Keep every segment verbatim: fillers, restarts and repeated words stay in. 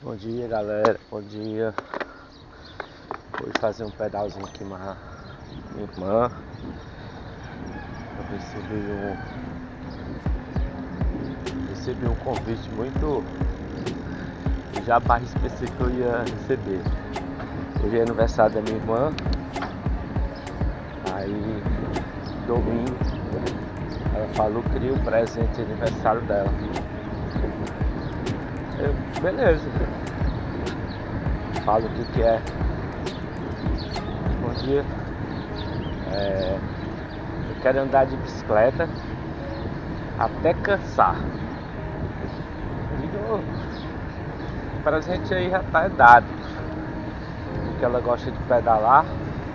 Bom dia, galera, bom dia. Vou fazer um pedalzinho aqui com a minha irmã. Eu recebi um recebi um convite muito já mais pensei que eu ia receber. Hoje é aniversário da minha irmã. Aí domingo ela falou que queria o presente de aniversário dela. Eu, beleza. Falo o que que é. Bom dia. É, eu quero andar de bicicleta até cansar. Eu digo, oh, o presente aí já tá dado. Porque ela gosta de pedalar.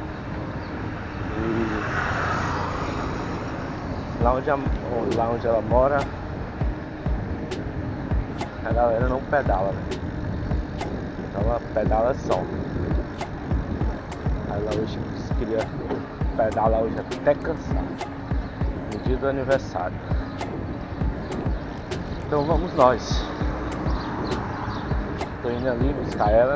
E lá onde, a, lá onde ela mora, a galera não pedala, né? Então ela pedala só. Aí ela hoje disse que queria pedalar hoje até cansar, no dia do aniversário. Então vamos nós. Tô indo ali buscar ela.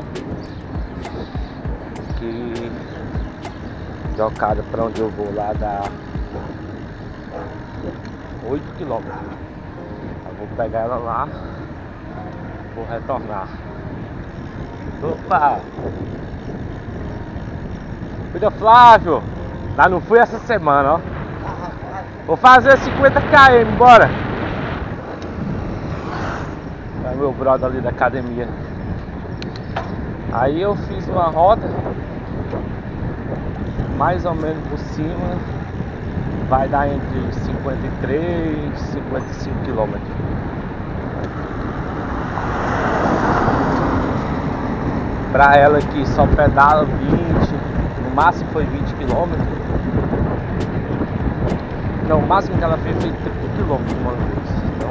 Que jogada pra onde eu vou lá dá oito quilômetros. Eu vou pegar ela lá. Vou retornar. Opa! Cuida, Flávio! Lá não fui essa semana, ó. Vou fazer cinquenta quilômetros, bora! É meu brother ali da academia. Aí eu fiz uma rota mais ou menos por cima. Vai dar entre cinquenta e três e cinquenta e cinco quilômetros. Pra ela que só pedala vinte, no máximo foi vinte quilômetros. Não, o máximo que ela fez foi trinta quilômetros uma vez. Então,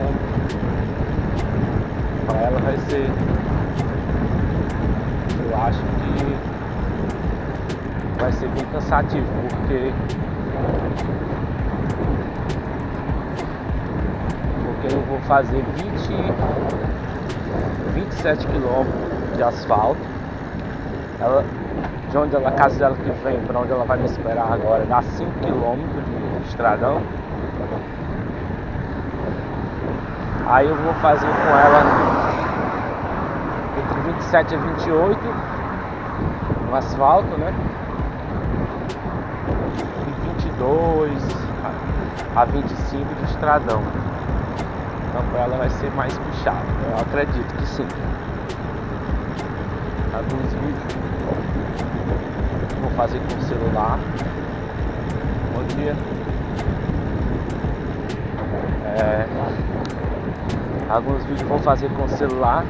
pra ela vai ser, eu acho que vai ser bem cansativo, porque porque eu vou fazer vinte, vinte e sete quilômetros de asfalto. Ela, de onde ela, a casa dela que vem para onde ela vai me esperar agora, dá cinco quilômetros de estradão. Aí eu vou fazer com ela entre vinte e sete e vinte e oito no asfalto, né? E vinte e dois a vinte e cinco de estradão. Então para ela vai ser mais puxado. Eu acredito que sim. Alguns vídeos vou fazer com o celular. Bom dia. É, alguns vídeos vou fazer com o celular.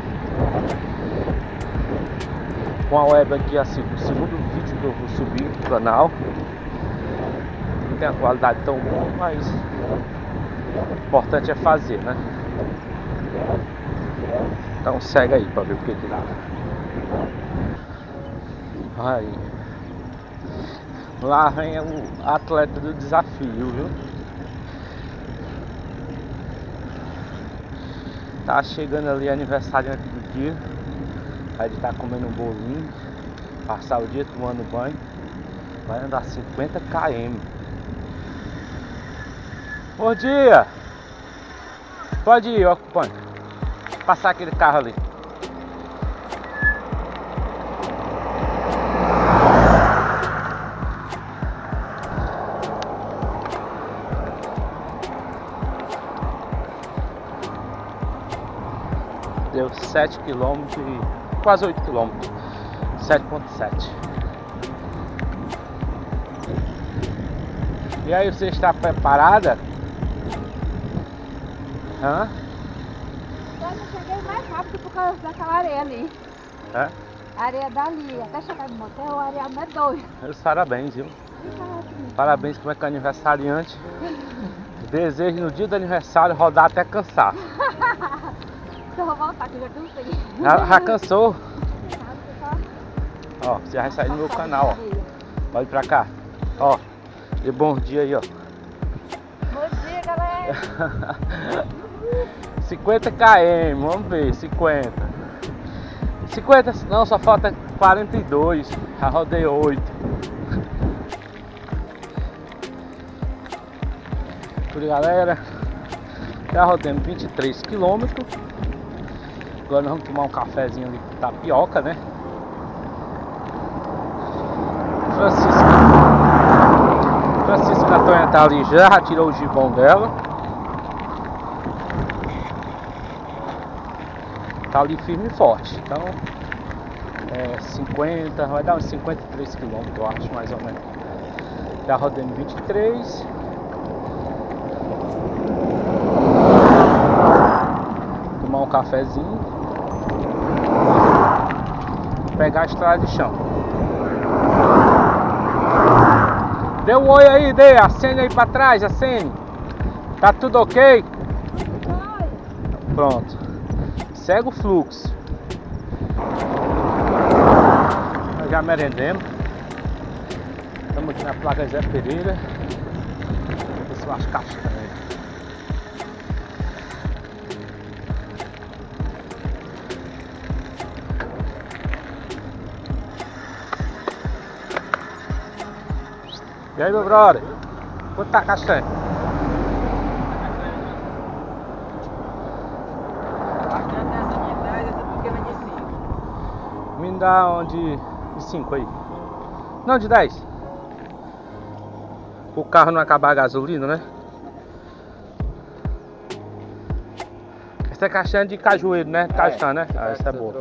Com a web aqui, assim, o segundo vídeo que eu vou subir no canal. Não tem a qualidade tão boa, mas o importante é fazer, né? Então segue aí pra ver o que que dá. Aí. Lá vem o atleta do desafio, viu? Tá chegando ali aniversariante do dia. Aí ele tá comendo um bolinho. Passar o dia tomando banho. Vai andar cinquenta quilômetros. Bom dia! Pode ir, ocupante. Passar aquele carro ali. Deu sete quilômetros e quase oito quilômetros. sete ponto sete. E aí, você está preparada? Hã? Eu não cheguei mais rápido por causa daquela areia ali. É? A areia dali, até chegar no motel, a areia não é doida. Meus parabéns, viu? Parabéns como é que é aniversariante. Desejo no dia do aniversário rodar até cansar. Se eu vou voltar, que eu já cansei. Já, já cansou? Ó, você vai sair no meu canal, ó. Pode ir pra cá. Ó, e bom dia aí, ó. Bom dia, galera. cinquenta quilômetros, vamos ver, cinquenta. cinquenta? Não, só falta quarenta e dois. Já rodei oito. Tudo, galera. Já rodamos vinte e três quilômetros. Agora nós vamos tomar um cafezinho ali com tapioca, né? Francisca Francisca Tonha tá ali já, já tirou o gibão dela. Tá ali firme e forte. Então é cinquenta, vai dar uns cinquenta e três quilômetros, eu acho, mais ou menos. Já rodamos vinte e três. Tomar um cafezinho. Pegar a estrada de chão. Dê um oi aí, dê, acene aí pra trás, acene. Tá tudo ok? Pronto. Segue o fluxo. Nós já merendemos. Estamos aqui na placa Zé Pereira. Vou ver se eu acho castanha. E aí, meu brother? Quanto tá a castanha? Me dá onde de cinco aí. Não, de dez. O carro não acabar a gasolina, né? Essa é castanha de cajueiro, né? Castanha, né? Ah, essa é boa.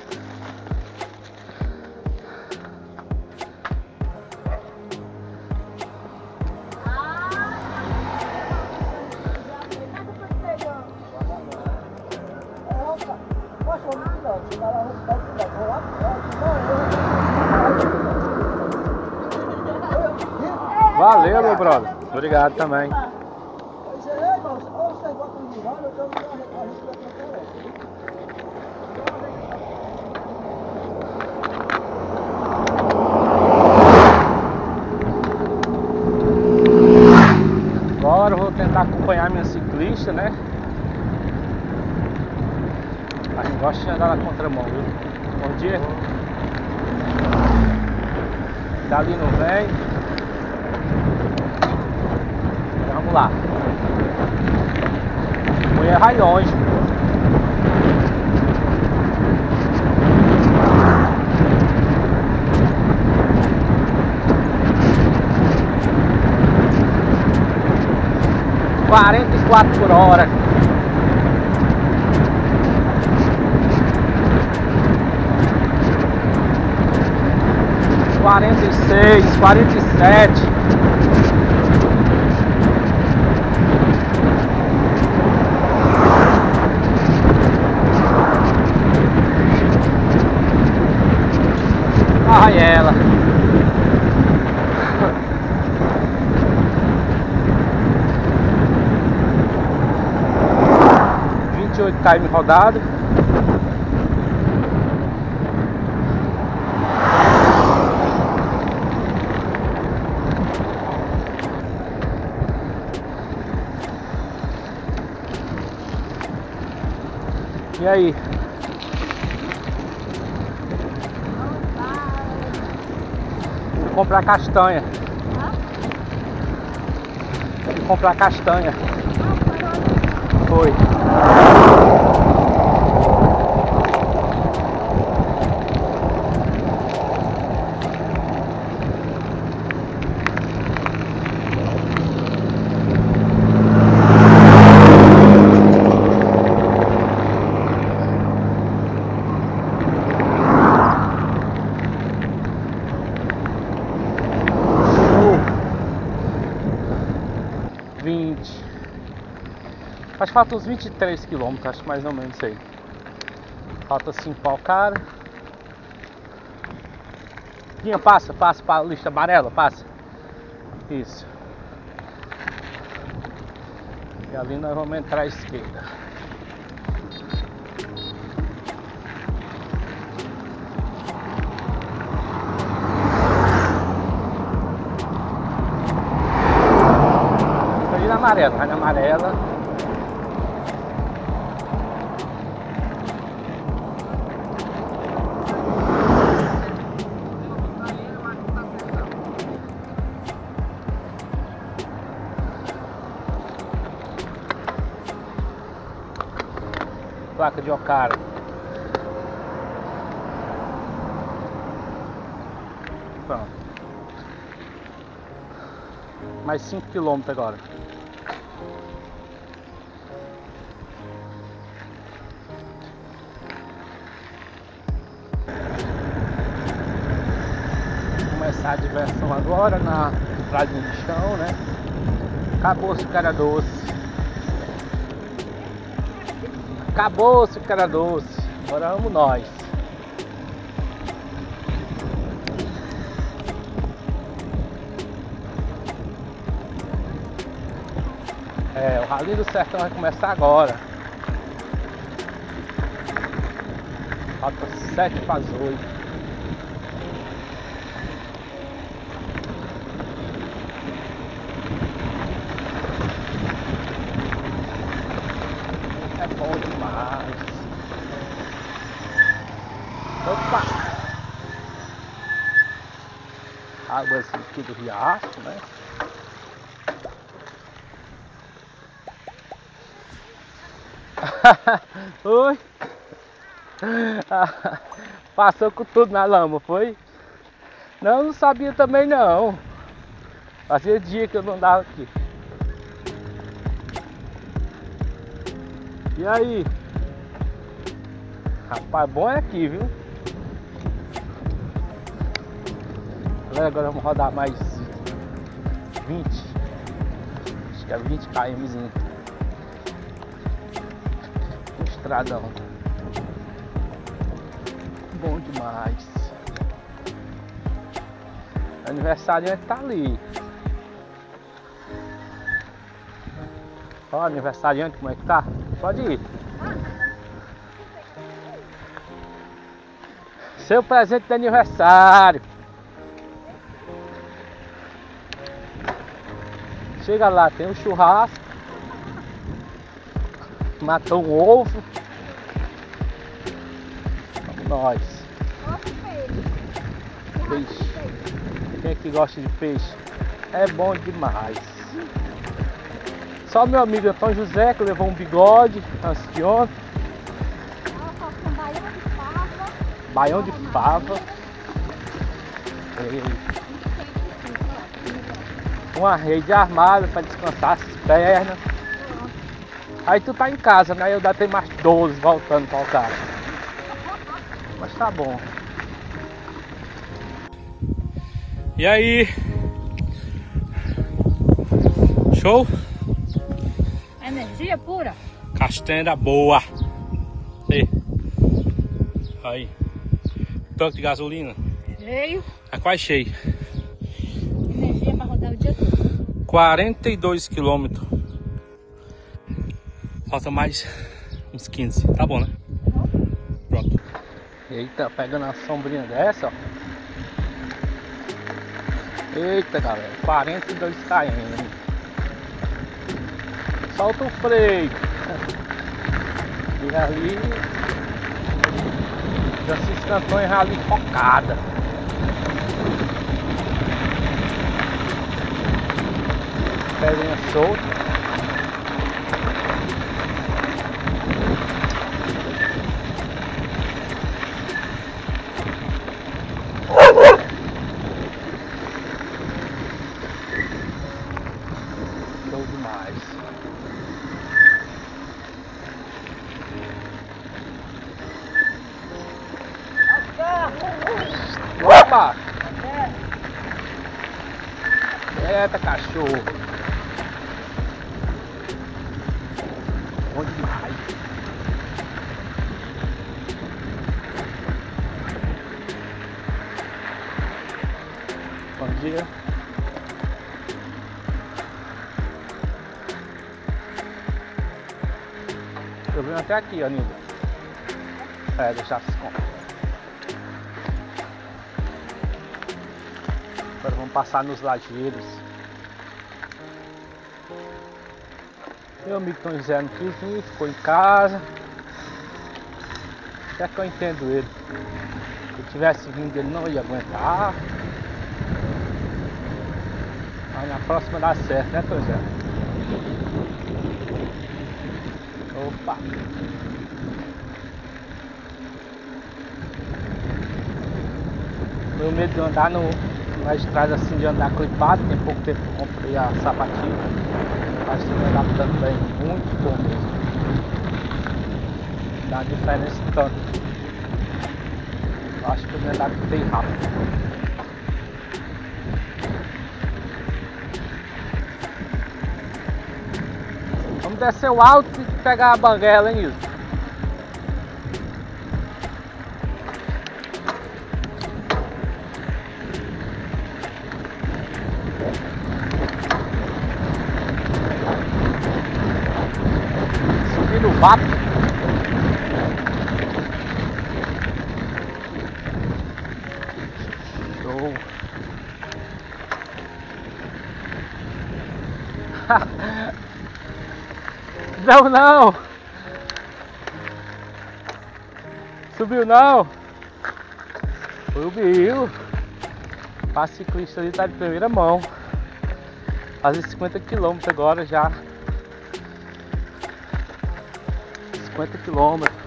Valeu, meu brother. Obrigado também. Agora eu vou tentar acompanhar minha ciclista, né? A gente gosta de andar na contramão, viu? Bom dia. Dali não vem. Vamos lá. Mulher vai longe. quarenta e quatro por hora. quarenta e seis, quarenta e sete. Ai, ela. vinte e oito km rodado. E aí? Fui comprar castanha. Fui comprar castanha. Foi. vinte. Acho que falta uns vinte e três quilômetros, acho mais ou menos isso aí. Falta cinco pau, cara. Guinha, passa, passa para a lista amarela, passa. Isso. E ali nós vamos entrar à esquerda. Vai na amarela, vai na amarela. Placa de Ocara. Pronto. Mais cinco quilômetros agora. Vou começar a diversão agora na Praia de Chão, né? Acabou-se o cara doce. Acabou-se o cara doce. Agora vamos nós. É, o Rally do Sertão vai começar agora. Falta sete para as oito. É bom demais. Opa! Águas aqui do riacho, né? Oi! Passou com tudo na lama, foi? Não, não sabia também não. Fazia dia que eu não andava aqui. E aí? Rapaz, bom é aqui, viu? Agora vamos rodar mais vinte. Acho que é vinte quilômetros. Estradão. Bom demais. O aniversariante tá ali. Ó, aniversariante, como é que tá? Pode ir. Seu presente de aniversário. Chega lá, tem um churrasco. Matou um ovo. Vamos nós. Peixe. Quem é que gosta de peixe? É bom demais. Só meu amigo Antônio José que levou um bigode antes de ontem. Baião de fava. Uma rede armada para descansar as pernas. Aí tu tá em casa, né? Eu ainda tenho mais doze voltando para o carro. Mas tá bom. E aí? Show? Energia pura. Castanha da boa. E aí. Tanque de gasolina? Cheio. Tá quase cheio. Energia para rodar o dia todo. quarenta e dois quilômetros. Falta mais uns quinze. Tá bom, né? Pronto. Eita, pegando a sombrinha dessa, ó. Eita, galera. quarenta e dois quilômetros. Solta o freio. E ali já se escantou em rally focada. Pedrinha solta. Show demais. Opa! Eita, cachorro! Bom demais! Bom dia! Eu venho até aqui, ó, Nilda. É, deixar se compra. Agora vamos passar nos lajeiros. Meu amigo Tom José não quis vir, ficou em casa. Até que eu entendo ele. Se eu tivesse vindo, ele não ia aguentar. Mas na próxima dá certo, né, Tom José? Opa! Meu medo de andar no, na estrada assim, de andar clipado. Tem pouco tempo que eu comprei a sapatilha. Mas estou me adaptando bem, muito bom mesmo. Dá uma diferença tanto. Eu acho que eu me adaptei rápido. Vamos descer o alto e pegar a banguela, hein, Nilson? Subir no vapo. Show. Não, não! Subiu não! Subiu! A ciclista ali tá de primeira mão. Fazer cinquenta quilômetros agora já. cinquenta quilômetros.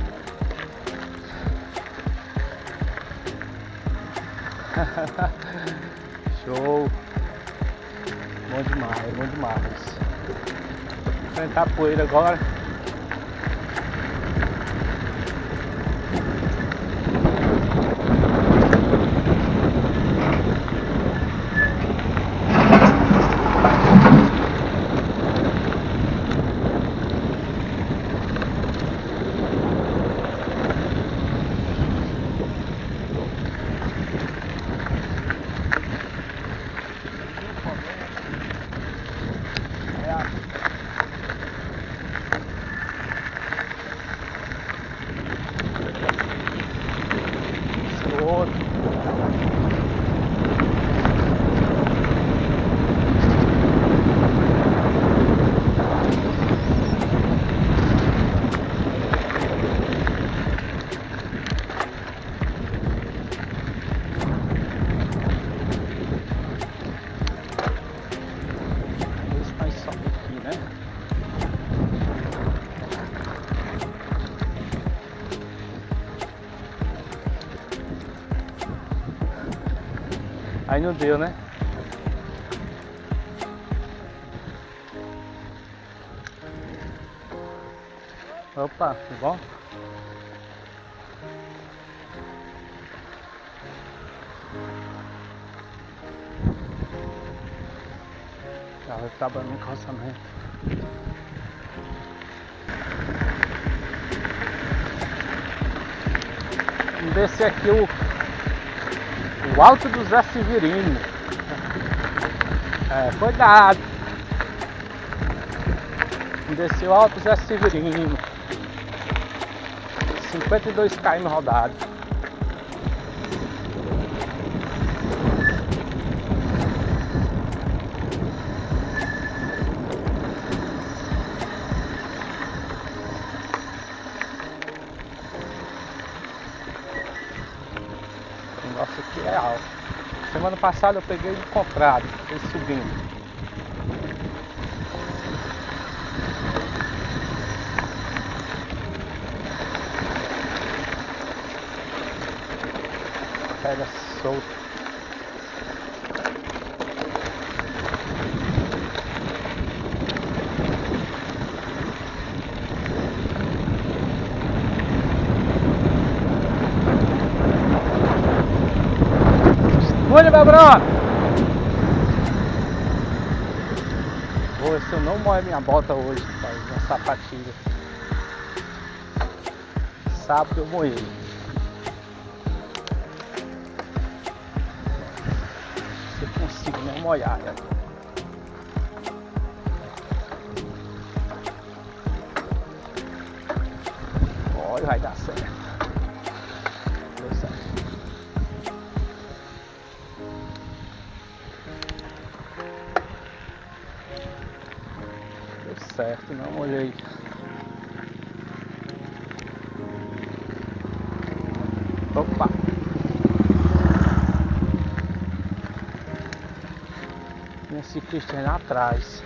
Show! Bom demais, bom demais. Vou enfrentar a poeira agora. Aí não deu, né? Opa, tudo bom? Já vai trabalhando no calçamento. Vamos descer aqui o O Alto do Zé Severino. É, cuidado. Desceu o Alto do Zé Severino. cinquenta e dois quilômetros rodados. O negócio aqui é alto. Semana passada eu peguei o contrário, ele subindo. Pega solto. Olha, meu brother! Vou ver se eu não molho minha bota hoje, rapaz, minha sapatilha. Sábado eu molhei. Se eu consigo não molhar, né? Olha, vai dar certo. Deu certo. Deu certo, não molhei. Opa! Minha ciclista lá atrás.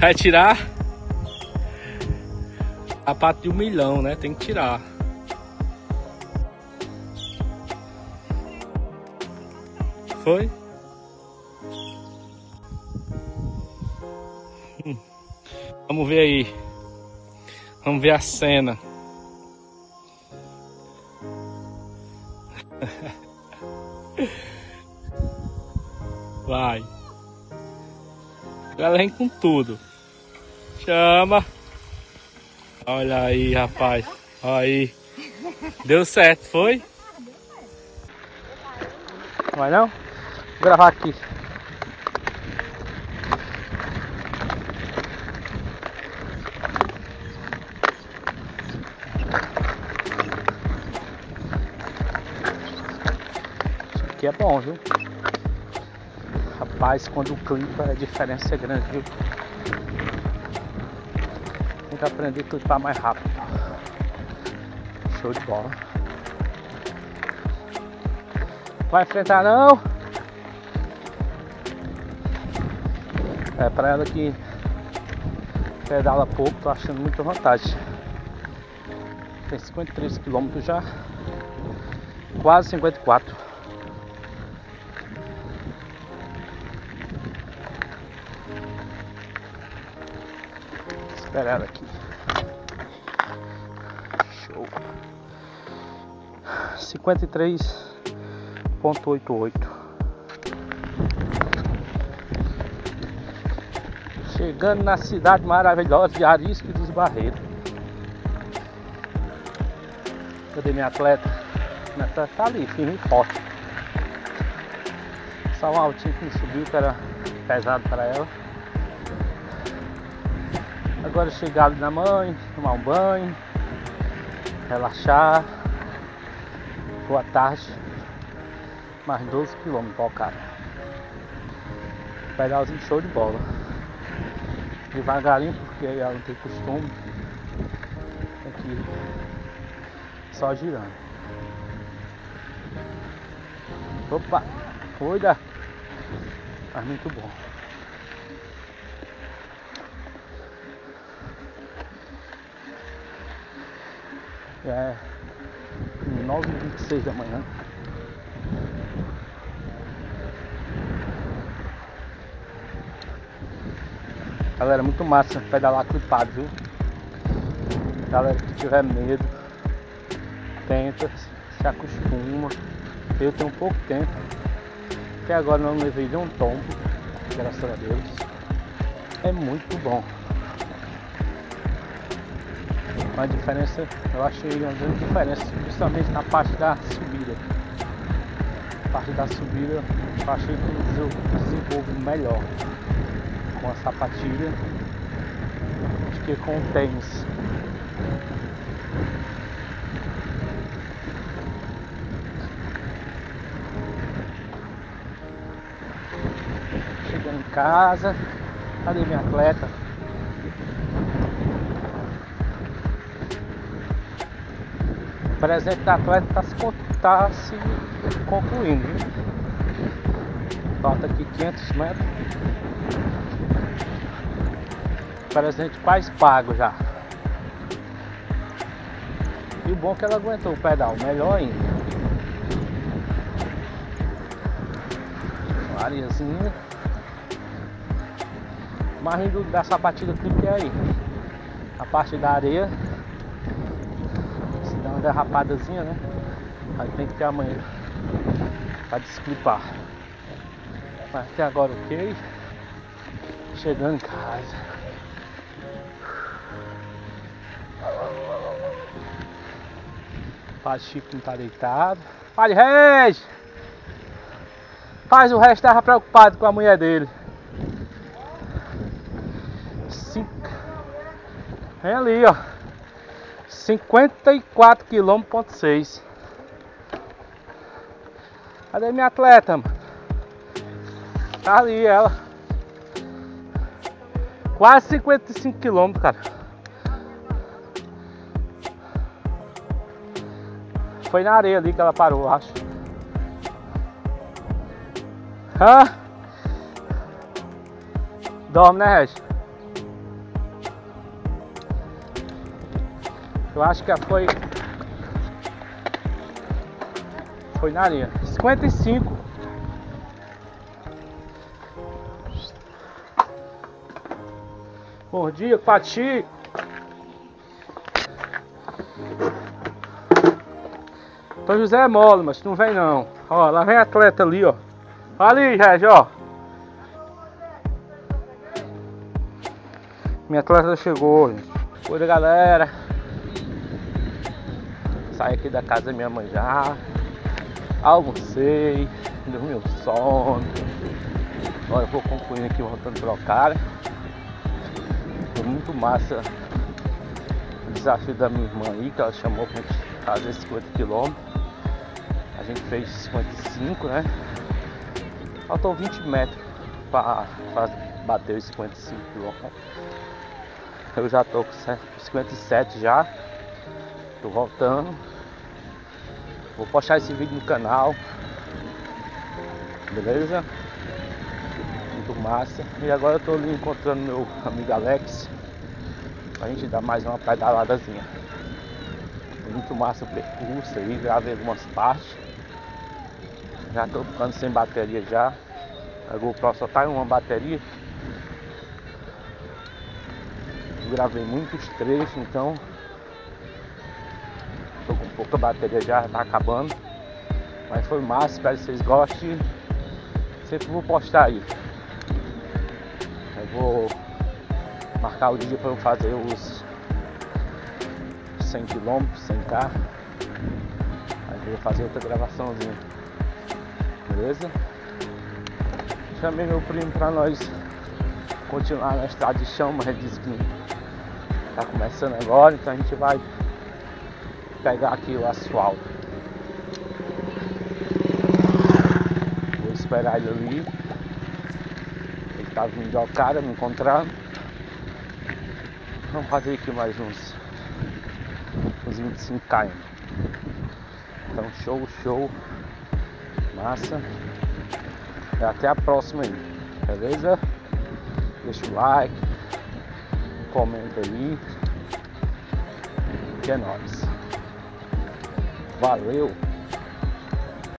Vai tirar? Sapato de um milhão, né? Tem que tirar. Foi? Hum. Vamos ver aí. Vamos ver a cena. Vai. Ela vem com tudo. Chama. Olha aí, rapaz. Olha aí. Deu certo, foi? Vai não? Vou gravar aqui. Isso aqui é bom, viu? Rapaz, quando o clipa, a diferença é grande, viu? Tem que aprender a clipar mais rápido. Show de bola. Vai enfrentar não? É, pra ela que pedala pouco, tô achando muita vantagem. Tem cinquenta e três quilômetros já. Quase cinquenta e quatro. Espera ela aqui. Show. cinquenta e três ponto oitenta e oito. Chegando na cidade maravilhosa de Arisco dos Barreiros. Cadê minha atleta? Minha atleta tá ali, firme e forte. Só um altinho que me subiu, que era pesado para ela. Agora chegar ali na mãe, tomar um banho, relaxar. Boa tarde. Mais doze quilômetros para o cara. Pedalzinho show de bola. Devagarinho, porque aí ela não tem costume. Tem que ir só girando. Opa! Cuida! Mas muito bom. É nove e vinte e seis da manhã. Galera, muito massa pedalar clipado, viu? Galera que tiver medo, tenta, se acostuma. Eu tenho pouco tempo, até agora não levei nenhum tombo, graças a Deus. É muito bom. Uma diferença, eu achei uma grande diferença, principalmente na parte da subida. A parte da subida, eu achei que eu desenvolvo melhor com a sapatilha do que com o tênis. Chegando em casa, cadê minha atleta? O presente da atleta está se, tá se concluindo, viu? Falta aqui quinhentos metros. Presente quase pago já. E o bom é que ela aguentou o pedal, melhor ainda. Uma areiazinha. Mas rindo da sapatilha que é aí. A parte da areia. Se dá uma derrapadazinha, né? Aí tem que ter a manhã pra desclipar. Mas até agora ok. Chegando em casa. Padre Chico não tá deitado. Padre Regis! Faz o resto, tava preocupado com a mulher dele. Cinco... Vem ali, ó. cinquenta e quatro quilômetros ponto seis. Cadê minha atleta, mano? Tá ali ela. Quase cinquenta e cinco quilômetros, cara. Foi na areia ali que ela parou, acho. Hã? Dorme, né, Regis? Eu acho que foi. Foi na linha. cinquenta e cinco. Bom dia, Pati. Então José é mole, mas não vem não. Ó, lá vem atleta ali, ó. Ali, Regi, ó. Minha atleta chegou, gente. Oi, galera. Saí aqui da casa da minha mãe já. Almocei. Dormi o sono. Agora eu vou concluindo aqui, voltando para o cara. Foi muito massa o desafio da minha irmã aí, que ela chamou pra gente fazer cinquenta quilômetros. A gente fez cinquenta e cinco, né? Faltou vinte metros para bater os cinquenta e cinco quilômetros. Eu já tô com cinquenta e sete já. Tô voltando. Vou postar esse vídeo no canal. Beleza? Muito massa. E agora eu tô ali encontrando meu amigo Alex pra gente dar mais uma pedaladazinha. Muito massa o percurso aí, gravei algumas partes. Já tô ficando sem bateria já. A GoPro só tá em uma bateria. Eu gravei muitos trechos, então tô com pouca bateria já, tá acabando. Mas foi massa, espero que vocês gostem. Sempre vou postar aí. Eu vou marcar o dia para eu fazer os cem quilômetros, cem K. Aí eu vou fazer outra gravaçãozinha. Beleza? Chamei meu primo para nós continuar na estrada de chão, mas ele disse que tá começando agora, então a gente vai pegar aqui o asfalto. Vou esperar ele ali. Ele tá vindo ao cara me encontrar. Vamos fazer aqui mais uns, uns vinte e cinco quilômetros. Então show, show. Massa. E até a próxima aí. Beleza? Deixa o like. Comenta aí. Que é nóis. Valeu!